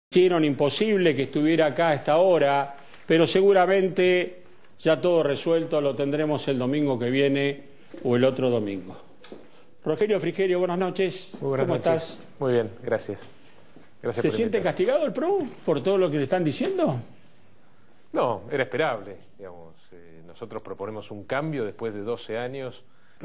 Hicieron imposible que estuviera acá a esta hora, pero seguramente ya todo resuelto lo tendremos el domingo que viene o el otro domingo. Rogelio Frigerio, buenas noches. Muy buenas ¿Cómo noches. estás? Muy bien, gracias. ¿Se siente castigado el PRO por todo lo que le están diciendo? No, era esperable. Digamos, nosotros proponemos un cambio después de 12 años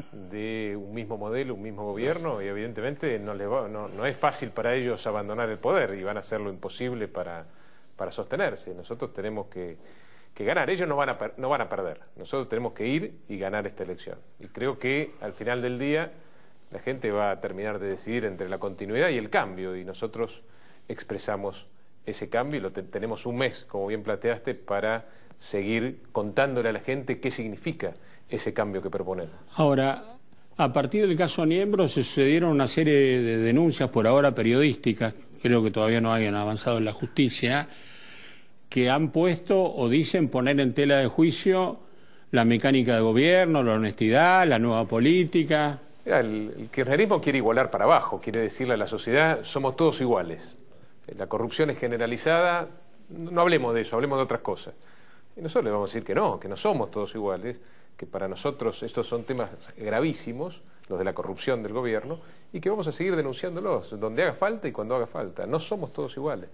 de un mismo modelo, un mismo gobierno, y evidentemente no es fácil para ellos abandonar el poder y van a hacer lo imposible para sostenerse. Nosotros tenemos que ganar, ellos no van a perder, nosotros tenemos que ir y ganar esta elección. Y creo que al final del día la gente va a terminar de decidir entre la continuidad y el cambio, y nosotros expresamos ese cambio y tenemos un mes, como bien planteaste, para seguir contándole a la gente qué significa ese cambio que proponemos. Ahora, a partir del caso Niembro se sucedieron una serie de denuncias, por ahora periodísticas, creo que todavía no hayan avanzado en la justicia, que han puesto o dicen poner en tela de juicio la mecánica de gobierno, la honestidad, la nueva política. Mira, el kirchnerismo quiere igualar para abajo, quiere decirle a la sociedad, somos todos iguales. La corrupción es generalizada, no hablemos de eso, hablemos de otras cosas. Y nosotros le vamos a decir que no somos todos iguales, que para nosotros estos son temas gravísimos, los de la corrupción del gobierno, y que vamos a seguir denunciándolos donde haga falta y cuando haga falta. No somos todos iguales.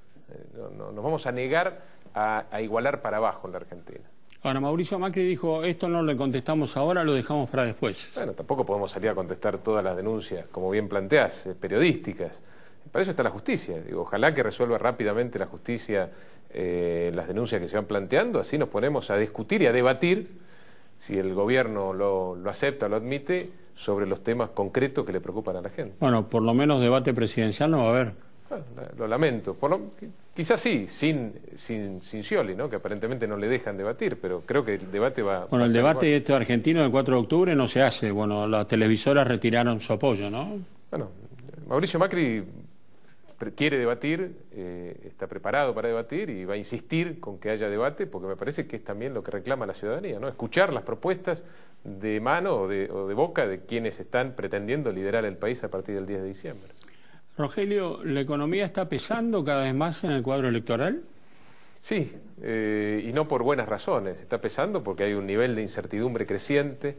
Nos vamos a negar a igualar para abajo en la Argentina. Ahora, Mauricio Macri dijo, esto no le contestamos ahora, lo dejamos para después. Bueno, tampoco podemos salir a contestar todas las denuncias, como bien planteás, periodísticas. Para eso está la justicia. Digo, ojalá que resuelva rápidamente la justicia las denuncias que se van planteando, así nos ponemos a discutir y a debatir, si el gobierno lo acepta, lo admite, sobre los temas concretos que le preocupan a la gente. Bueno, por lo menos debate presidencial no va a haber. Bueno, lo lamento. Quizás sí, sin Scioli, ¿no? Que aparentemente no le dejan debatir, pero creo que el debate va... Bueno, el debate este argentino del 4 de octubre no se hace. Bueno, las televisoras retiraron su apoyo, ¿no? Bueno, Mauricio Macri quiere debatir, está preparado para debatir y va a insistir con que haya debate, porque me parece que es también lo que reclama la ciudadanía, ¿no? Escuchar las propuestas de mano o de boca de quienes están pretendiendo liderar el país a partir del 10 de diciembre. Rogelio, ¿la economía está pesando cada vez más en el cuadro electoral? Sí, y no por buenas razones. Está pesando porque hay un nivel de incertidumbre creciente,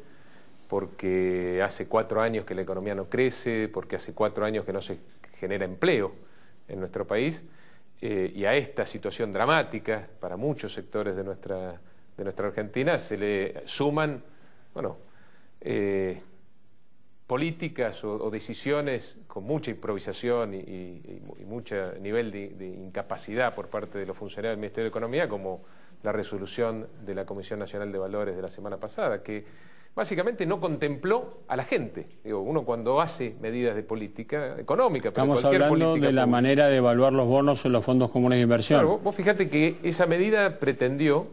porque hace 4 años que la economía no crece, porque hace 4 años que no se genera empleo en nuestro país, y a esta situación dramática para muchos sectores de nuestra Argentina se le suman, bueno, políticas o decisiones con mucha improvisación y mucho nivel de incapacidad por parte de los funcionarios del Ministerio de Economía, como la resolución de la Comisión Nacional de Valores de la semana pasada, que básicamente no contempló a la gente. Digo, uno cuando hace medidas de política económica... Estamos hablando de la manera de evaluar los bonos en los fondos comunes de inversión. Claro, vos fíjate que esa medida pretendió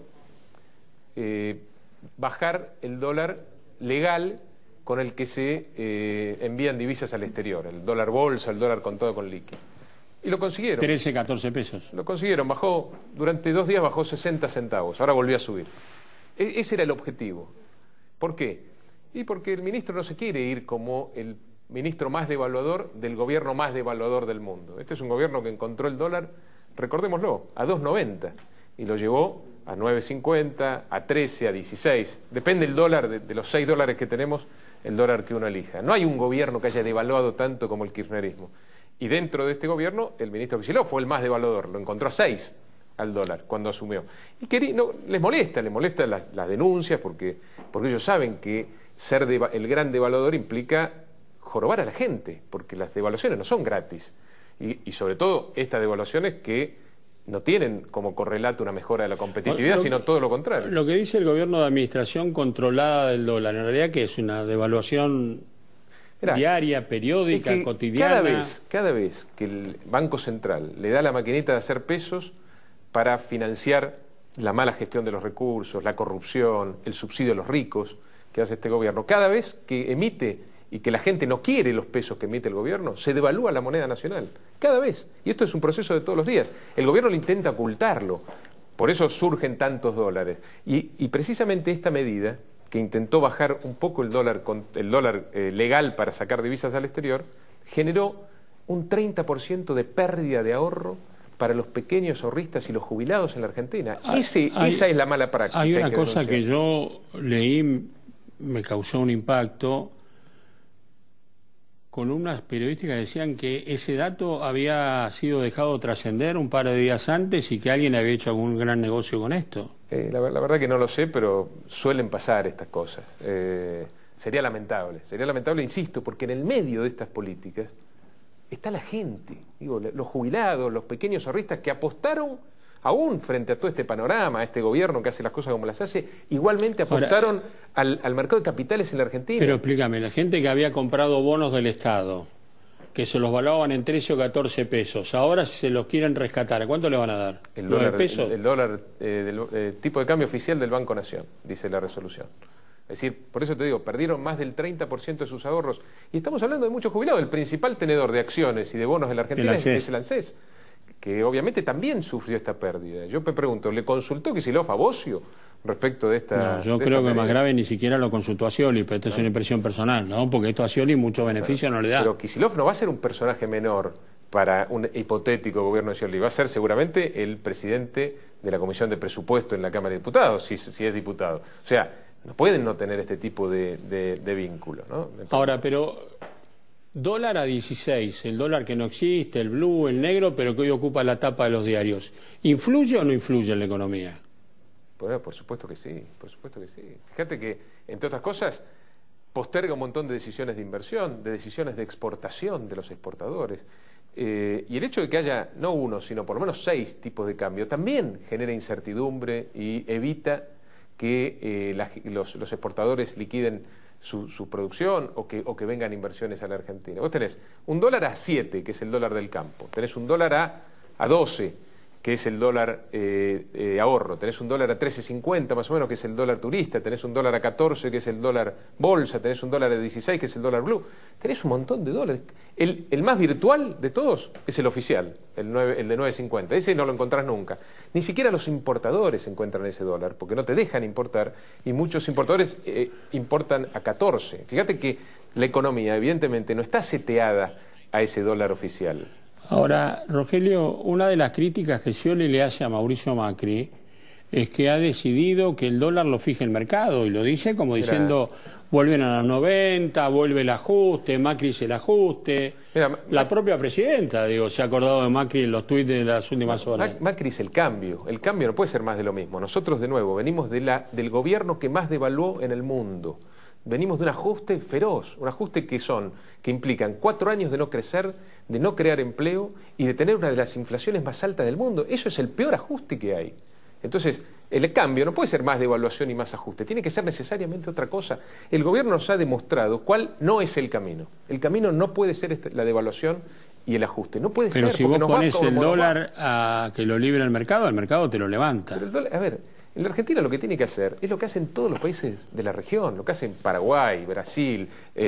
bajar el dólar legal con el que se envían divisas al exterior, el dólar bolsa, el dólar contado con liqui. Y lo consiguieron. 13, 14 pesos. Lo consiguieron, durante 2 días bajó 60 centavos, ahora volvió a subir. Ese era el objetivo. ¿Por qué? Y porque el ministro no se quiere ir como el ministro más devaluador del gobierno más devaluador del mundo. Este es un gobierno que encontró el dólar, recordémoslo, a 2.90 y lo llevó a 9.50, a 13, a 16. Depende el dólar, de los 6 dólares que tenemos, el dólar que uno elija. No hay un gobierno que haya devaluado tanto como el kirchnerismo. Y dentro de este gobierno, el ministro Kicillof fue el más devaluador, lo encontró a 6 al dólar cuando asumió. Y les molesta las denuncias porque ellos saben que ser el gran devaluador implica jorobar a la gente, porque las devaluaciones no son gratis. Y sobre todo estas devaluaciones que no tienen como correlato una mejora de la competitividad, sino todo lo contrario. Lo que dice el gobierno de administración controlada del dólar, en realidad, ¿qué es? ¿Una devaluación diaria, periódica, cotidiana? Cada vez que el Banco Central le da la maquinita de hacer pesos para financiar la mala gestión de los recursos, la corrupción, el subsidio a los ricos que hace este gobierno, cada vez que emite y que la gente no quiere los pesos que emite el gobierno, se devalúa la moneda nacional. Cada vez. Y esto es un proceso de todos los días. El gobierno lo intenta ocultarlo. Por eso surgen tantos dólares. Y precisamente esta medida, que intentó bajar un poco el dólar legal para sacar divisas al exterior, generó un 30% de pérdida de ahorro para los pequeños ahorristas y los jubilados en la Argentina. Esa es la mala práctica. Hay una cosa que yo leí, me causó un impacto. Columnas periodísticas decían que ese dato había sido dejado trascender un par de días antes y que alguien había hecho algún gran negocio con esto. La verdad que no lo sé, pero suelen pasar estas cosas. Sería lamentable, insisto, porque en el medio de estas políticas está la gente, digo, los jubilados, los pequeños ahorristas que apostaron, aún frente a todo este panorama, a este gobierno que hace las cosas como las hace, igualmente apostaron al mercado de capitales en la Argentina. Pero explícame, la gente que había comprado bonos del Estado, que se los valuaban en 13 o 14 pesos, ahora se los quieren rescatar, ¿a cuánto le van a dar? El dólar, el dólar del tipo de cambio oficial del Banco Nación, dice la resolución. Es decir, por eso te digo, perdieron más del 30% de sus ahorros. Y estamos hablando de muchos jubilados. El principal tenedor de acciones y de bonos de la Argentina es el ANSES, que obviamente también sufrió esta pérdida. Yo me pregunto, ¿le consultó Kicillof a Bocio respecto de esta? No, yo creo que más grave ni siquiera lo consultó a Scioli, pero esto es una impresión personal, ¿no? Porque esto a Scioli mucho beneficio no le da. Pero Kicillof no va a ser un personaje menor para un hipotético gobierno de Scioli. Va a ser seguramente el presidente de la Comisión de Presupuesto en la Cámara de Diputados, si es diputado. O sea, no pueden no tener este tipo de vínculo, ¿no? Ahora, pero dólar a 16, el dólar que no existe, el blue, el negro, pero que hoy ocupa la tapa de los diarios, ¿influye o no influye en la economía? Pues, por supuesto que sí, por supuesto que sí. Fíjate que, entre otras cosas, posterga un montón de decisiones de inversión, de decisiones de exportación de los exportadores. Y el hecho de que haya no uno, sino por lo menos 6 tipos de cambio, también genera incertidumbre y evita que los exportadores liquiden su producción o que vengan inversiones a la Argentina. Vos tenés un dólar a 7, que es el dólar del campo, tenés un dólar a 12, que es el dólar ahorro, tenés un dólar a 13.50 más o menos, que es el dólar turista, tenés un dólar a 14, que es el dólar bolsa, tenés un dólar a 16, que es el dólar blue, tenés un montón de dólares. El más virtual de todos es el oficial, el de 9.50, ese no lo encontrás nunca. Ni siquiera los importadores encuentran ese dólar, porque no te dejan importar, y muchos importadores importan a 14. Fíjate que la economía evidentemente no está seteada a ese dólar oficial. Ahora, Rogelio, una de las críticas que Scioli le hace a Mauricio Macri es que ha decidido que el dólar lo fije el mercado, y lo dice como diciendo, vuelven a los 90, vuelve el ajuste, Macri es el ajuste. La propia presidenta, digo, se ha acordado de Macri en los tuits de las últimas horas. Macri es el cambio no puede ser más de lo mismo. Nosotros, de nuevo, venimos del gobierno que más devaluó en el mundo. Venimos de un ajuste feroz, un ajuste que implican 4 años de no crecer, de no crear empleo y de tener una de las inflaciones más altas del mundo. Eso es el peor ajuste que hay. Entonces, el cambio no puede ser más devaluación y más ajuste, tiene que ser necesariamente otra cosa. El gobierno nos ha demostrado cuál no es el camino. El camino no puede ser la devaluación y el ajuste. No puede ser. Pero si vos pones el dólar a que lo libre el mercado te lo levanta. Pero el dólar, a ver, en la Argentina lo que tiene que hacer es lo que hacen todos los países de la región, lo que hacen Paraguay, Brasil,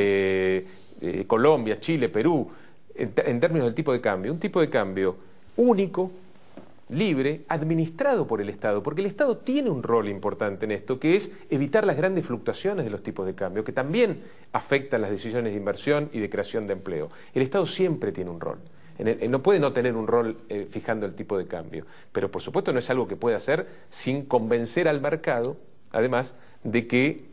Colombia, Chile, Perú, en términos del tipo de cambio. Un tipo de cambio único, libre, administrado por el Estado, porque el Estado tiene un rol importante en esto, que es evitar las grandes fluctuaciones de los tipos de cambio, que también afectan las decisiones de inversión y de creación de empleo. El Estado siempre tiene un rol. No puede no tener un rol fijando el tipo de cambio, pero por supuesto no es algo que pueda hacer sin convencer al mercado, además, de que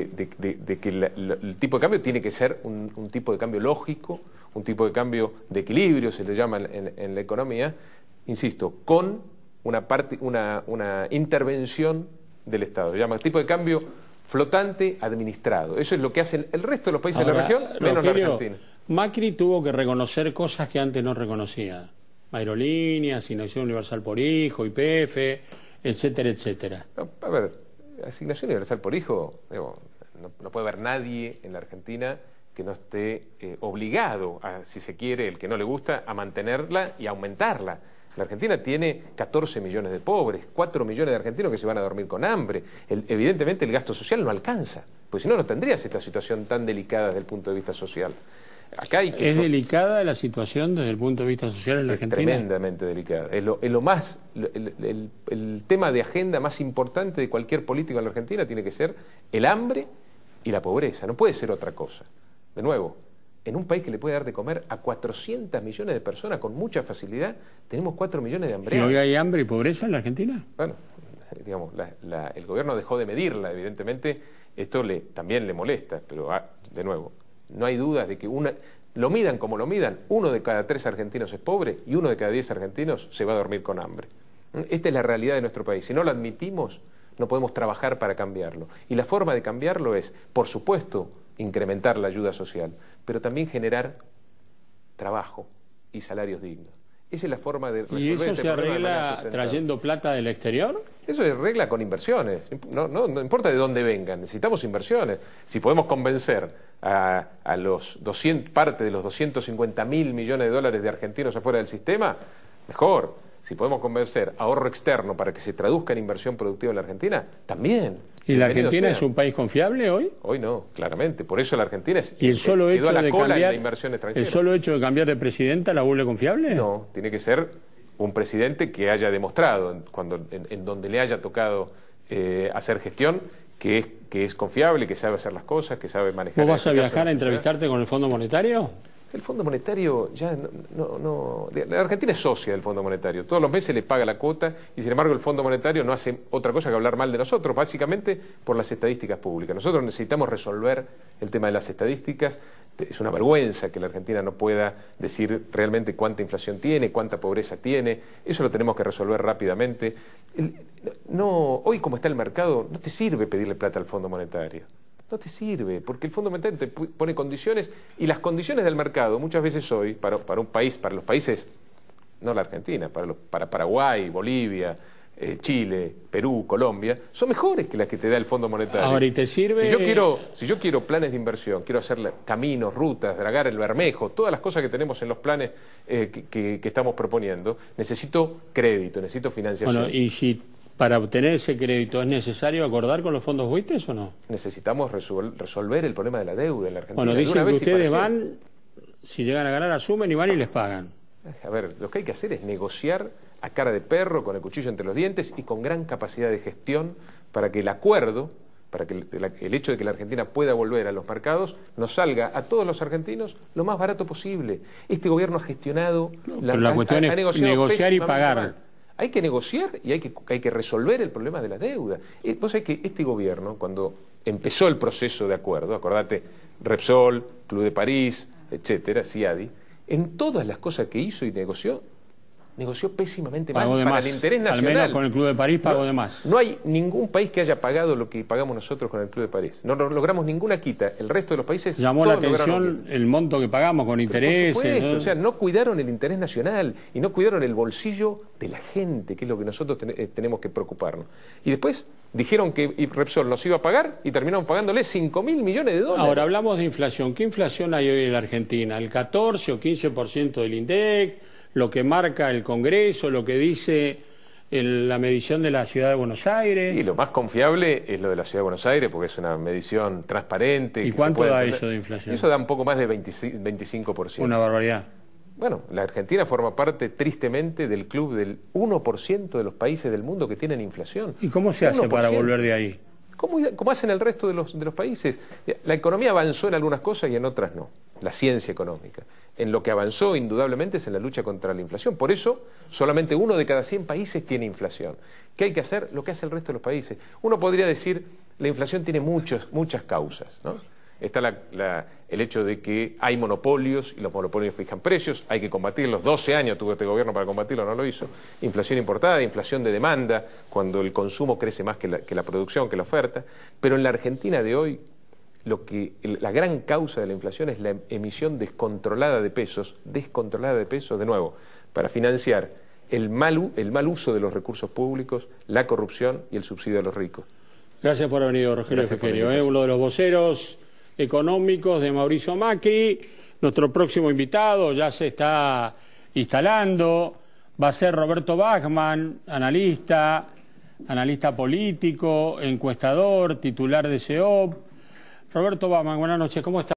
el tipo de cambio tiene que ser un tipo de cambio lógico, un tipo de cambio de equilibrio, se le llama en la economía, insisto, con una intervención del Estado. Se llama tipo de cambio flotante administrado. Eso es lo que hacen el resto de los países de la región, menos Rogelio, la Argentina. Macri tuvo que reconocer cosas que antes no reconocía. Aerolíneas, Asignación Universal por Hijo, YPF, etcétera, etcétera. No, a ver, Asignación Universal por Hijo, digo, no puede haber nadie en la Argentina que no esté obligado, si se quiere, el que no le gusta, a mantenerla y aumentarla. La Argentina tiene 14 millones de pobres, 4 millones de argentinos que se van a dormir con hambre. Evidentemente el gasto social no alcanza, porque si no, no tendrías esta situación tan delicada desde el punto de vista social. ¿Es delicada la situación desde el punto de vista social en la Argentina? Tremendamente delicada. El tema de agenda más importante de cualquier político en la Argentina tiene que ser el hambre y la pobreza. No puede ser otra cosa. De nuevo, en un país que le puede dar de comer a 400 millones de personas con mucha facilidad, tenemos 4 millones de hambriados. ¿Y hoy hay hambre y pobreza en la Argentina? Bueno, digamos, el gobierno dejó de medirla, evidentemente, esto también le molesta, pero de nuevo, no hay dudas de que lo midan como lo midan, 1 de cada 3 argentinos es pobre y 1 de cada 10 argentinos se va a dormir con hambre. Esta es la realidad de nuestro país. Si no lo admitimos, no podemos trabajar para cambiarlo. Y la forma de cambiarlo es, por supuesto, incrementar la ayuda social, pero también generar trabajo y salarios dignos. Esa es la forma de resolver. ¿Y eso se arregla trayendo plata del exterior? Eso se arregla con inversiones. No importa de dónde vengan, necesitamos inversiones. Si podemos convencer a parte de los 250.000 millones de dólares de argentinos afuera del sistema, mejor. Si podemos convencer ahorro externo para que se traduzca en inversión productiva en la Argentina, también. ¿Y la Argentina es un país confiable hoy? Hoy no, claramente. Por eso la Argentina ¿Y el solo hecho de cambiar el solo hecho de cambiar de presidenta la vuelve confiable? No, tiene que ser un presidente que haya demostrado, en donde le haya tocado hacer gestión, que es confiable, que sabe hacer las cosas, que sabe manejar. ¿Vos vas a viajar a entrevistarte con el Fondo Monetario? El Fondo Monetario ya no. La Argentina es socia del Fondo Monetario. Todos los meses le paga la cuota y, sin embargo, el Fondo Monetario no hace otra cosa que hablar mal de nosotros, básicamente por las estadísticas públicas. Nosotros necesitamos resolver el tema de las estadísticas. Es una vergüenza que la Argentina no pueda decir realmente cuánta inflación tiene, cuánta pobreza tiene. Eso lo tenemos que resolver rápidamente. Hoy, como está el mercado, no te sirve pedirle plata al Fondo Monetario. No te sirve, porque el Fondo Monetario te pone condiciones, y las condiciones del mercado muchas veces hoy, para un país, para los países, no la Argentina, para Paraguay, Bolivia, Chile, Perú, Colombia, son mejores que las que te da el Fondo Monetario. Ahora, ¿y te sirve? Si yo quiero planes de inversión, quiero hacer caminos, rutas, dragar el Bermejo, todas las cosas que tenemos en los planes que estamos proponiendo, necesito crédito, necesito financiación. Bueno, y si para obtener ese crédito es necesario acordar con los fondos buitres o no? Necesitamos resolver el problema de la deuda en la Argentina. Bueno, dicen que ustedes van, si llegan a ganar, asumen y van y les pagan. A ver, lo que hay que hacer es negociar a cara de perro, con el cuchillo entre los dientes y con gran capacidad de gestión para que el acuerdo, para que el hecho de que la Argentina pueda volver a los mercados, nos salga a todos los argentinos lo más barato posible. Este gobierno ha gestionado... Pero la cuestión es negociar y pagar. Mal. Hay que negociar y hay que resolver el problema de la deuda. Vos sabés que este gobierno, cuando empezó el proceso de acuerdo, acordate, Repsol, Club de París, etcétera, CIADI, en todas las cosas que hizo y negoció pésimamente mal para el interés nacional. Al menos con el Club de París pagó de más. No hay ningún país que haya pagado lo que pagamos nosotros con el Club de París. No logramos ninguna quita. El resto de los países... Llamó la atención el monto que pagamos con intereses. Por supuesto, ¿no? O sea, no cuidaron el interés nacional y no cuidaron el bolsillo de la gente, que es lo que nosotros tenemos que preocuparnos. Y después dijeron que Repsol nos iba a pagar y terminaron pagándole 5.000 millones de dólares. Ahora, hablamos de inflación. ¿Qué inflación hay hoy en la Argentina? ¿El 14 o 15% del INDEC? ¿Lo que marca el Congreso? ¿Lo que dice la medición de la Ciudad de Buenos Aires? Y lo más confiable es lo de la Ciudad de Buenos Aires, porque es una medición transparente. ¿Y cuánto da eso de inflación? Eso da un poco más de 25%. Una barbaridad. Bueno, la Argentina forma parte, tristemente, del club del 1% de los países del mundo que tienen inflación. ¿Y cómo se hace para volver de ahí? ¿Cómo hacen el resto de los países? La economía avanzó en algunas cosas y en otras no. La ciencia económica. En lo que avanzó, indudablemente, es en la lucha contra la inflación. Por eso, solamente 1 de cada 100 países tiene inflación. ¿Qué hay que hacer? Lo que hace el resto de los países. Uno podría decir, la inflación tiene muchas causas, ¿no? Está el hecho de que hay monopolios y los monopolios fijan precios, hay que combatirlos. 12 años tuvo este gobierno para combatirlo, no lo hizo. Inflación importada, inflación de demanda, cuando el consumo crece más que la producción, que la oferta. Pero en la Argentina de hoy, la gran causa de la inflación es la emisión descontrolada de pesos, de nuevo, para financiar el mal uso de los recursos públicos, la corrupción y el subsidio a los ricos. Gracias por haber venido, Rogelio Frigerio, uno de los voceros económicos de Mauricio Macri. Nuestro próximo invitado ya se está instalando, va a ser Roberto Bachmann, analista político, encuestador, titular de CEOP. Roberto Bachmann, buenas noches, ¿cómo está?